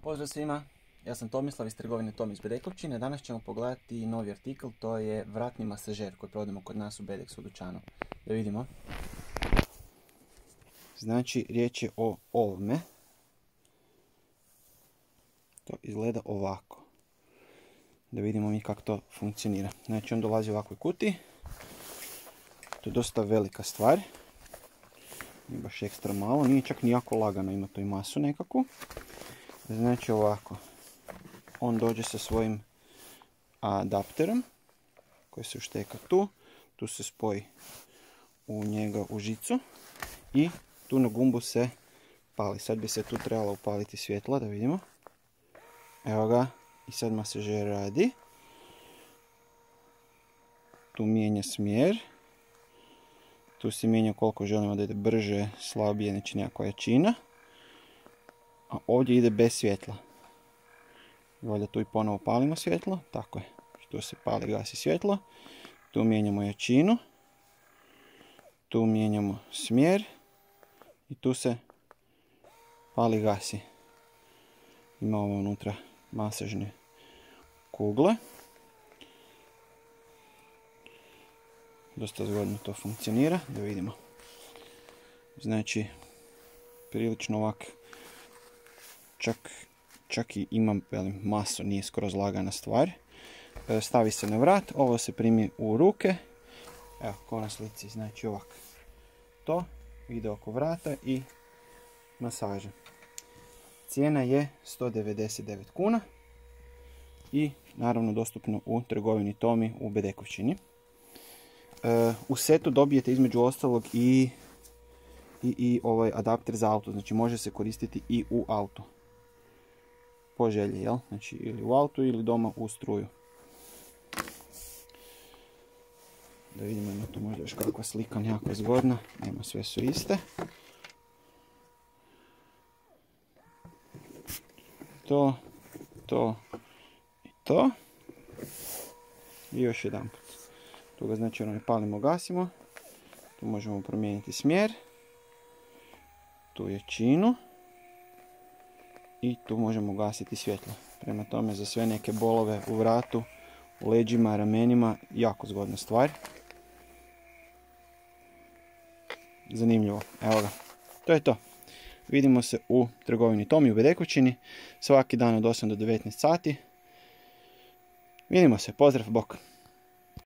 Pozdrav svima, ja sam Tomislav iz trgovine Tom iz Bedekovčine. Danas ćemo pogledati novi artikl, to je vratni masažer koji prodajemo kod nas u Bedeksu dućanu. Da vidimo. Znači, riječ je o ovome. To izgleda ovako. Da vidimo mi kako to funkcionira. Znači, on dolazi u ovakvoj kutiji. To je dosta velika stvar. Nije baš ekstra malo, nije čak ni jako lagano, ima to i masu nekakvu. Znači ovako, on dođe sa svojim adapterom koji se ušteka tu, tu se spoji u njega u žicu i tu na gumbu se pali. Sad bi se tu trebalo upaliti svjetlo da vidimo. Evo ga, i sad masažer radi. Tu mijenja smjer. Tu se mijenja koliko želimo da ide brže, slabije, znači nekakva jačina. A ovdje ide bez svjetla. Valjda tu i ponovo palimo svjetlo. Tako je. Tu se pali, gasi svjetlo. Tu mijenjamo jačinu. Tu mijenjamo smjer. I tu se pali, gasi. Ima ovo unutra masažne kugle. Dosta zgodno to funkcionira. Da vidimo. Znači, prilično ovak. Čak i imam masu, nije skroz lagana stvar. Stavi se na vrat, ovo se primi u ruke. Evo, ko na slici, znači ovako. To ide oko vrata i masaža. Cijena je 199 kuna. I naravno dostupno u trgovini Tomi u Bedekovčini. U setu dobijete između ostalog i ovaj adapter za auto. Znači može se koristiti i u autu. Po želji, jel? Znači ili u autu ili doma u struju. Da vidimo, ima tu možda još kakva slika nekako zgodna. Nema, sve su iste. To i to. I još jedan put. Tu ga znači palimo, gasimo. Tu možemo promijeniti smjer. Tu jačinu. I tu možemo gasiti svjetlo. Prema tome za sve neke bolove u vratu, u leđima, ramenima, jako zgodna stvar. Zanimljivo. Evo ga. To je to. Vidimo se u trgovini Tomi u Bedekovčini. Svaki dan od 8 do 19 sati. Vidimo se. Pozdrav, bok.